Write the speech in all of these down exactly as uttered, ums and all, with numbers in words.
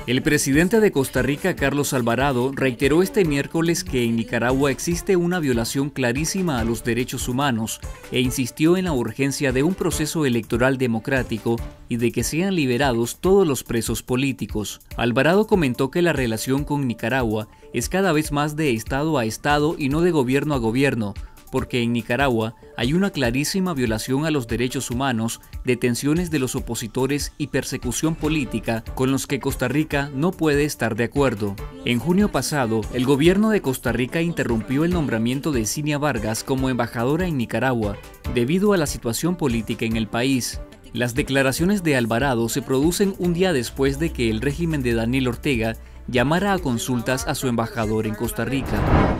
El presidente de Costa Rica, Carlos Alvarado, reiteró este miércoles que en Nicaragua existe una violación clarísima a los derechos humanos e insistió en la urgencia de un proceso electoral democrático y de que sean liberados todos los presos políticos. Alvarado comentó que la relación con Nicaragua es cada vez más de Estado a Estado y no de gobierno a gobierno, porque en Nicaragua hay una clarísima violación a los derechos humanos, detenciones de los opositores y persecución política con los que Costa Rica no puede estar de acuerdo. En junio pasado, el gobierno de Costa Rica interrumpió el nombramiento de Zinia Vargas como embajadora en Nicaragua, debido a la situación política en el país. Las declaraciones de Alvarado se producen un día después de que el régimen de Daniel Ortega llamara a consultas a su embajador en Costa Rica.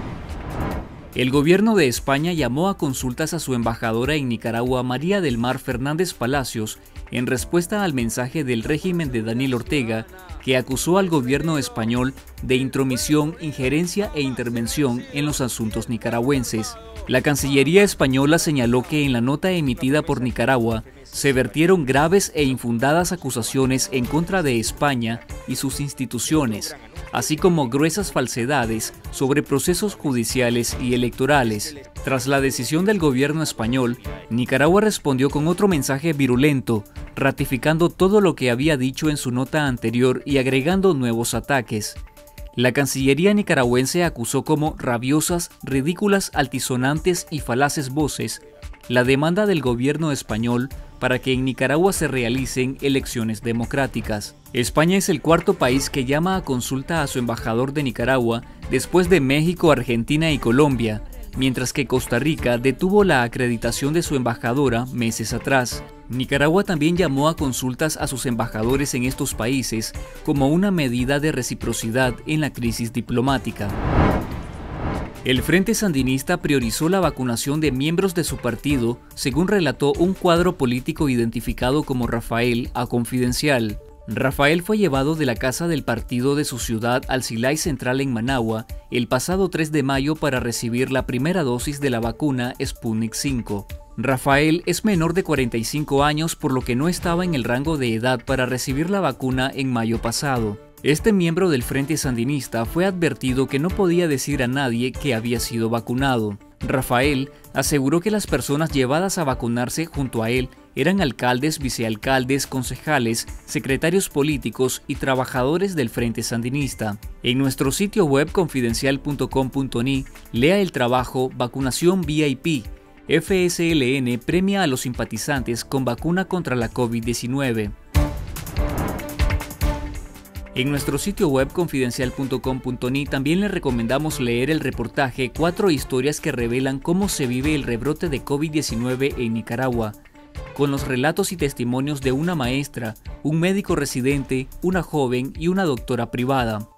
El gobierno de España llamó a consultas a su embajadora en Nicaragua, María del Mar Fernández Palacios, en respuesta al mensaje del régimen de Daniel Ortega, que acusó al gobierno español de intromisión, injerencia e intervención en los asuntos nicaragüenses. La Cancillería española señaló que en la nota emitida por Nicaragua se vertieron graves e infundadas acusaciones en contra de España y sus instituciones, así como gruesas falsedades sobre procesos judiciales y electorales. Tras la decisión del gobierno español, Nicaragua respondió con otro mensaje virulento, ratificando todo lo que había dicho en su nota anterior y agregando nuevos ataques. La Cancillería nicaragüense acusó como rabiosas, ridículas, altisonantes y falaces voces la demanda del gobierno español para que en Nicaragua se realicen elecciones democráticas. España es el cuarto país que llama a consulta a su embajador de Nicaragua después de México, Argentina y Colombia, mientras que Costa Rica detuvo la acreditación de su embajadora meses atrás. Nicaragua también llamó a consultas a sus embajadores en estos países como una medida de reciprocidad en la crisis diplomática. El Frente Sandinista priorizó la vacunación de miembros de su partido, según relató un cuadro político identificado como Rafael a Confidencial. Rafael fue llevado de la casa del partido de su ciudad al Silay Central en Managua el pasado tres de mayo para recibir la primera dosis de la vacuna Sputnik cinco. Rafael es menor de cuarenta y cinco años, por lo que no estaba en el rango de edad para recibir la vacuna en mayo pasado. Este miembro del Frente Sandinista fue advertido que no podía decir a nadie que había sido vacunado. Rafael aseguró que las personas llevadas a vacunarse junto a él eran alcaldes, vicealcaldes, concejales, secretarios políticos y trabajadores del Frente Sandinista. En nuestro sitio web confidencial punto com punto ni lea el trabajo Vacunación V I P. F S L N premia a los simpatizantes con vacuna contra la COVID diecinueve. En nuestro sitio web confidencial punto com punto ni también le recomendamos leer el reportaje Cuatro historias que revelan cómo se vive el rebrote de COVID diecinueve en Nicaragua, con los relatos y testimonios de una maestra, un médico residente, una joven y una doctora privada.